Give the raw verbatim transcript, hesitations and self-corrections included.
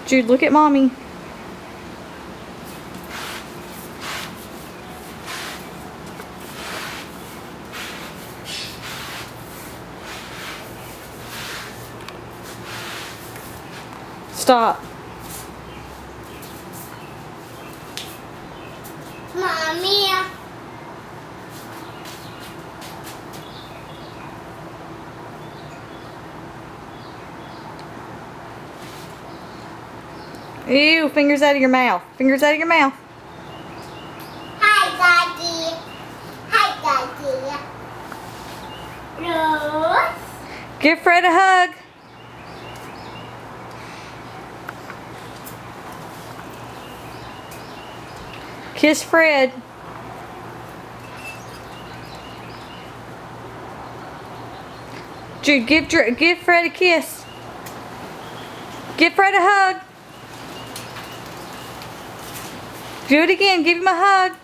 Jude, look at mommy. Stop. Mommy. Ew, fingers out of your mouth. Fingers out of your mouth. Hi, Daddy. Hi, Daddy. Rose. Give Fred a hug. Kiss Fred. Jude, give, give Fred a kiss. Give Fred a hug. Do it again. Give him a hug.